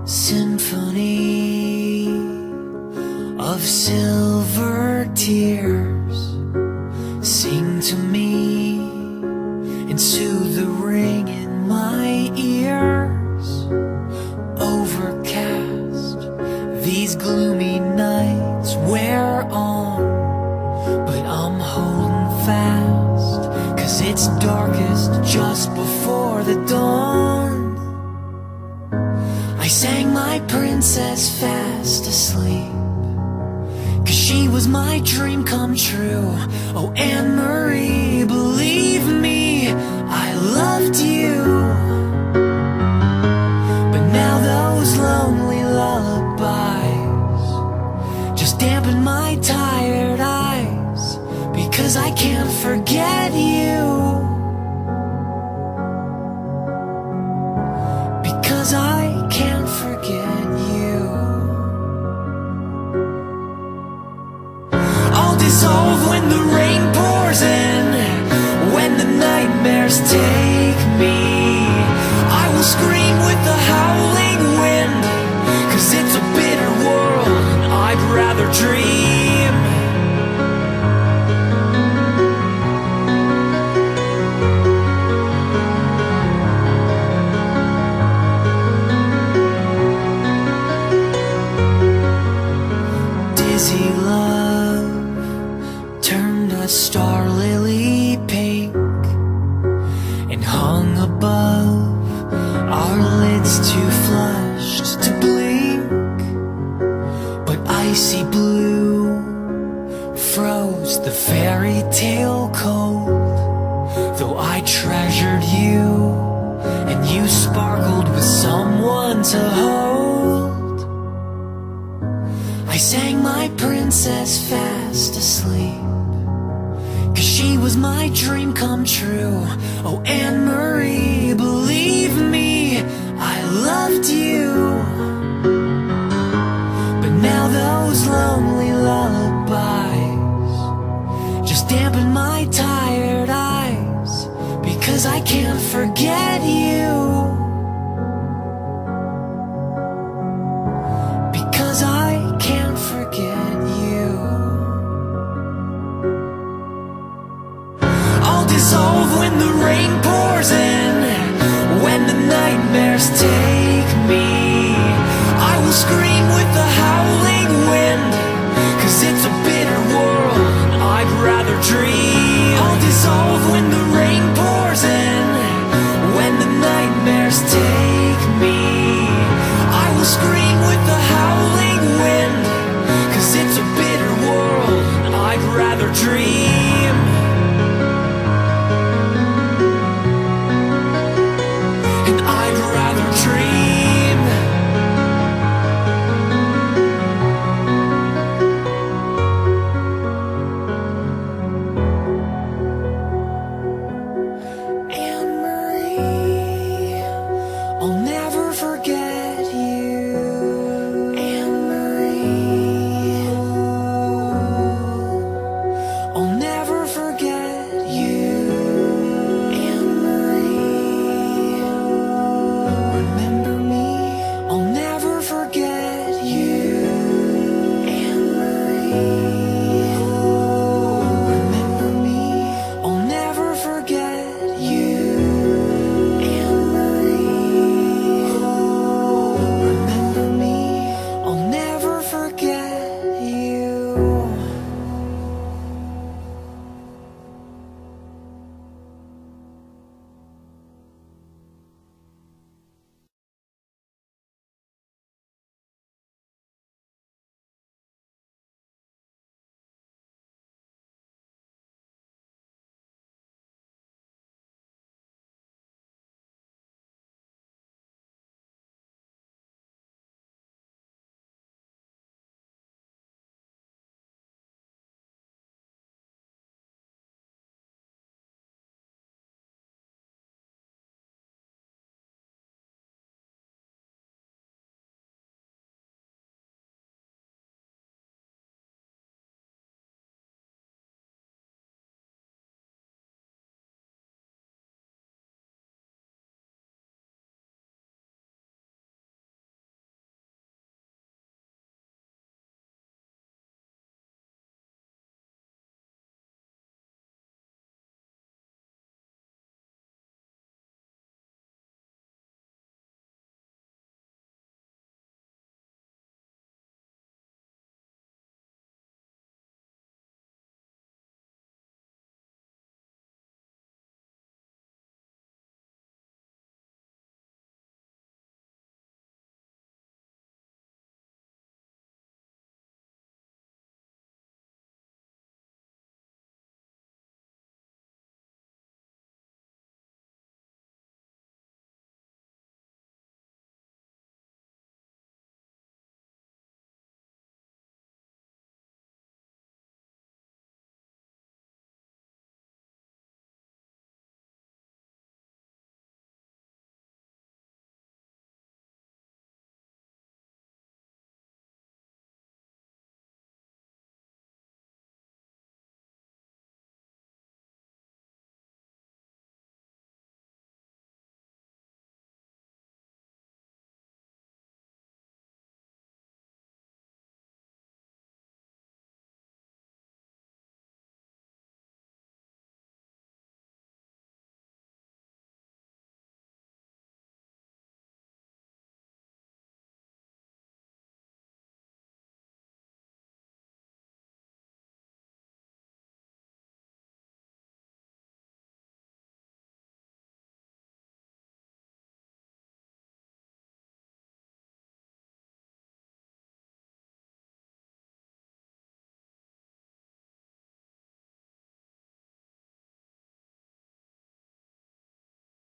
Symphony of silver tears, sing to me and soothe the ring in my ears. Overcast, these gloomy nights wear on, but I'm holding fast, 'cause it's darkest just before the dawn. I sang my princess fast asleep, 'cause she was my dream come true. Oh, AnneMarie, believe me, I loved you. But now those lonely lullabies just dampen my tired eyes, because I can't forget you. Because I can't forget you. I'll dissolve when the rain pours in, when the nightmares take me. I will scream with the howling wind, 'cause it's a bitter world and I'd rather dream. Dizzy love turned a star lily pink and hung above our lids too flushed to blink. But icy blue froze the fairytale cold, though I treasured you and you sparkled with someone to hold. I sang my princess fast asleep, 'cause she was my dream come true. Oh, AnneMarie, believe me, I loved you. But now those lonely lullabies just dampen my tired eyes, because I can't forget you. Because I can't forget you. I'll dissolve when the rain pours in, when the nightmares take me. I will scream